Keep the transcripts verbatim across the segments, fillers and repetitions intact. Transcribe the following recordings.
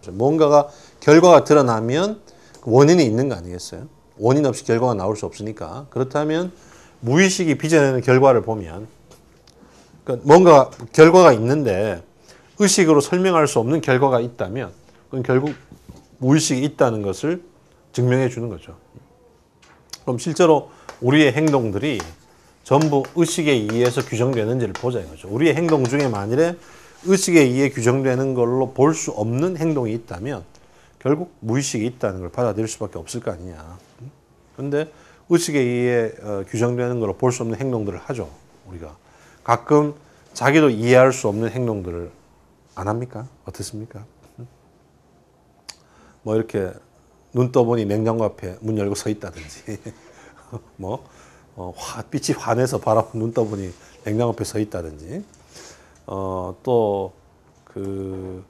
뭔가가 결과가 드러나면 원인이 있는 거 아니겠어요? 원인 없이 결과가 나올 수 없으니까. 그렇다면 무의식이 빚어내는 결과를 보면 그러니까 뭔가 결과가 있는데 의식으로 설명할 수 없는 결과가 있다면 그건 결국 무의식이 있다는 것을 증명해 주는 거죠. 그럼 실제로 우리의 행동들이 전부 의식에 의해서 규정되는지를 보자 이거죠. 우리의 행동 중에 만일에 의식에 의해 규정되는 걸로 볼 수 없는 행동이 있다면 결국 무의식이 있다는 걸 받아들일 수밖에 없을 거 아니냐. 그런데 의식에 의해 규정되는 걸로 볼 수 없는 행동들을 하죠. 우리가 가끔 자기도 이해할 수 없는 행동들을 안 합니까? 어떻습니까? 뭐 이렇게 눈 떠보니 냉장고 앞에 문 열고 서 있다든지 뭐 어, 화, 빛이 환해서 바라보 눈 떠보니 냉장고 앞에 서 있다든지 어, 또 그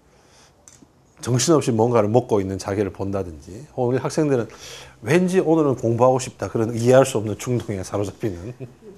정신없이 뭔가를 먹고 있는 자기를 본다든지 우리 학생들은 왠지 오늘은 공부하고 싶다 그런 이해할 수 없는 충동에 사로잡히는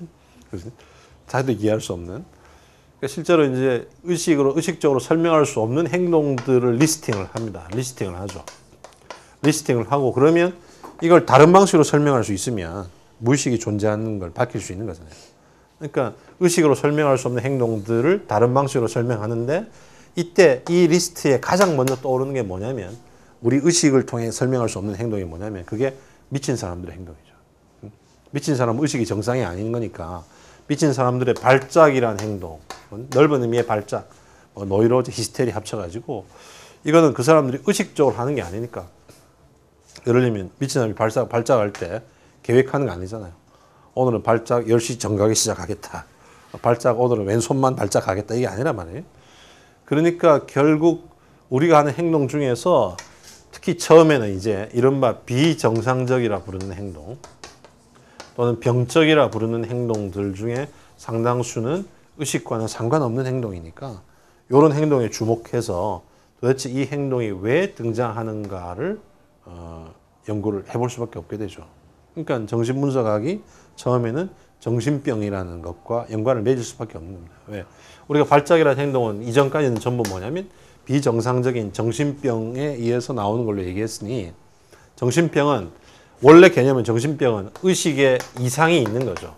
자기도 이해할 수 없는 그러니까 실제로 이제 의식으로 의식적으로 설명할 수 없는 행동들을 리스팅을 합니다. 리스팅을 하죠. 리스팅을 하고 그러면 이걸 다른 방식으로 설명할 수 있으면 무의식이 존재하는 걸 밝힐 수 있는 거잖아요. 그러니까 의식으로 설명할 수 없는 행동들을 다른 방식으로 설명하는데 이때 이 리스트에 가장 먼저 떠오르는 게 뭐냐면 우리 의식을 통해 설명할 수 없는 행동이 뭐냐면 그게 미친 사람들의 행동이죠. 미친 사람은 의식이 정상이 아닌 거니까 미친 사람들의 발작이라는 행동, 넓은 의미의 발작, 노이로즈, 히스테리 합쳐가지고 이거는 그 사람들이 의식적으로 하는 게 아니니까 예를 들면 미친 사람이 발작, 발작할 때 계획하는 거 아니잖아요. 오늘은 발작 열 시 정각에 시작하겠다. 발작 오늘은 왼손만 발작하겠다. 이게 아니란 말이에요. 그러니까 결국 우리가 하는 행동 중에서 특히 처음에는 이제 이른바 비정상적이라 부르는 행동 또는 병적이라 부르는 행동들 중에 상당수는 의식과는 상관없는 행동이니까 이런 행동에 주목해서 도대체 이 행동이 왜 등장하는가를 어, 연구를 해볼 수밖에 없게 되죠. 그러니까 정신분석학이 처음에는 정신병이라는 것과 연관을 맺을 수밖에 없는 겁니다. 왜? 우리가 발작이라는 행동은 이전까지는 전부 뭐냐면 비정상적인 정신병에 의해서 나오는 걸로 얘기했으니 정신병은 원래 개념은 정신병은 의식에 이상이 있는 거죠.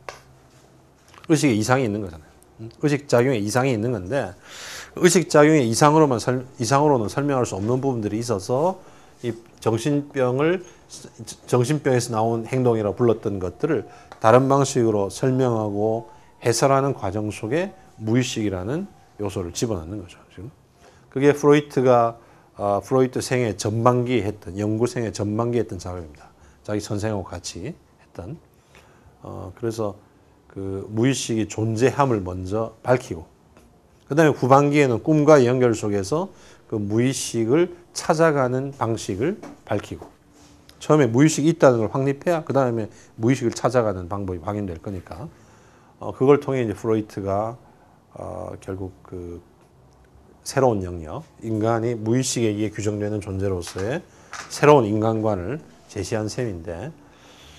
의식에 이상이 있는 거잖아요. 의식작용에 이상이 있는 건데 의식작용의 이상으로만 설, 이상으로는 설명할 수 없는 부분들이 있어서 이 정신병을 정신병에서 나온 행동이라고 불렀던 것들을 다른 방식으로 설명하고 해설하는 과정 속에 무의식이라는 요소를 집어넣는 거죠. 지금 그게 프로이트가 어, 프로이트 생애 전반기에 했던 연구 생애 전반기에 했던 작업입니다. 자기 선생하고 같이 했던 어, 그래서 그 무의식이 존재함을 먼저 밝히고 그 다음에 후반기에는 꿈과 연결 속에서 그 무의식을 찾아가는 방식을 밝히고 처음에 무의식이 있다는 걸 확립해야 그 다음에 무의식을 찾아가는 방법이 확인될 거니까 어, 그걸 통해 이제 프로이트가 어, 결국 그 새로운 영역, 인간이 무의식에 의해 규정되는 존재로서의 새로운 인간관을 제시한 셈인데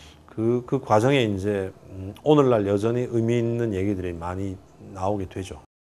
그, 그 과정에 이제 오늘날 여전히 의미 있는 얘기들이 많이 나오게 되죠.